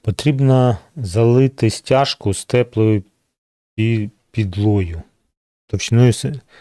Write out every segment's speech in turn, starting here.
Потрібно залити стяжку з теплою підлою. Товщиною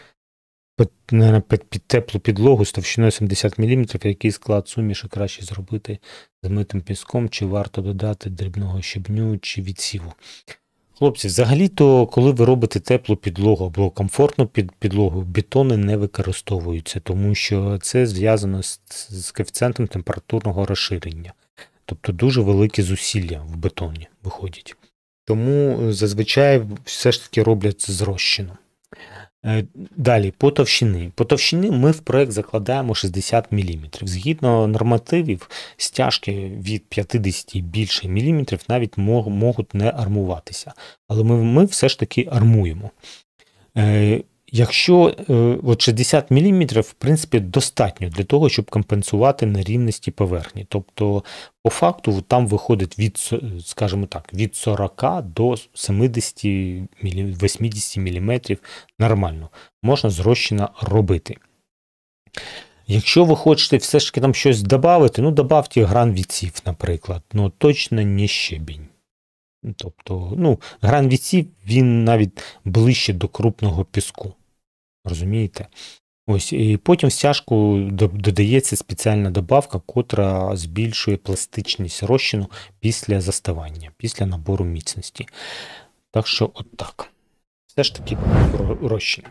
під теплу підлогу з товщиною 70 мм, який склад суміші краще зробити з митим піском, чи варто додати дрібного щебню чи відсіву. Хлопці, взагалі-то, коли ви робите теплу підлогу або комфортну підлогу, бетони не використовуються, тому що це зв'язано з коефіцієнтом температурного розширення. Тобто дуже великі зусилля в бетоні виходять. Тому зазвичай все ж таки роблять з розчином. Далі, по товщині. По товщині ми в проєкт закладаємо 60 мм. Згідно нормативів, стяжки від 50 і більше міліметрів навіть можуть не армуватися. Але ми все ж таки армуємо. Якщо 60 мм, в принципі, достатньо для того, щоб компенсувати нерівності поверхні. Тобто, по факту, там виходить від 40 до 70-80 мм нормально. Можна з розчина робити. Якщо ви хочете все ж таки там щось додати, додавте гран-відсів, наприклад. Точно не щебінь. Тобто, гран-відсів, він навіть ближче до крупного піску. Розумієте? Ось, і потім в стяжку додається спеціальна добавка, котра збільшує пластичність розчину після заставання, після набору міцності. Так що, так. Все ж таки розчин.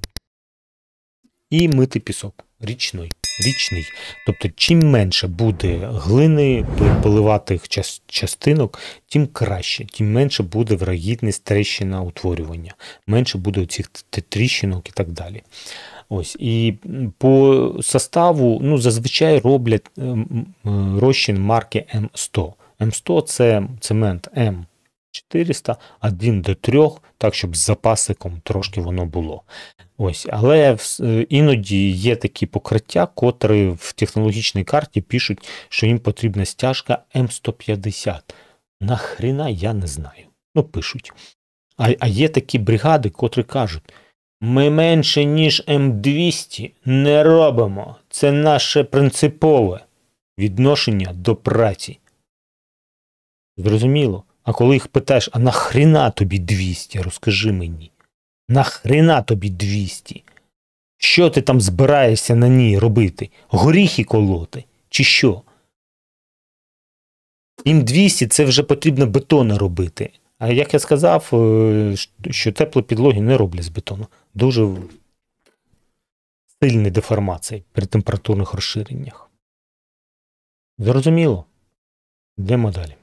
І мити пісок. Річний. Тобто, чим менше буде глини, поливатих частинок, тим краще, тим менше буде вирогідність тріщина утворювання, менше буде цих тріщинок і так далі. Ось, і по составу, зазвичай роблять розчин марки М100. М100 – це цемент М400, 1 до 3, так, щоб з запасиком трошки воно було. Ось, але іноді є такі покриття, котрі в технологічній карті пишуть, що їм потрібна стяжка М150. Нахріна, я не знаю. Пишуть. А є такі бригади, котрі кажуть, ми менше, ніж М200 не робимо. Це наше принципове відношення до праці. Зрозуміло? А коли їх питаєш, а нахріна тобі 200, розкажи мені. Нахріна тобі 200? Що ти там збираєшся на ній робити? Горіхи колоти? Чи що? Їм 200 – це вже потрібно бетону робити. А як я сказав, що теплі підлоги не роблять з бетону. Дуже сильні деформації при температурних розширеннях. Зрозуміло? Йдемо далі.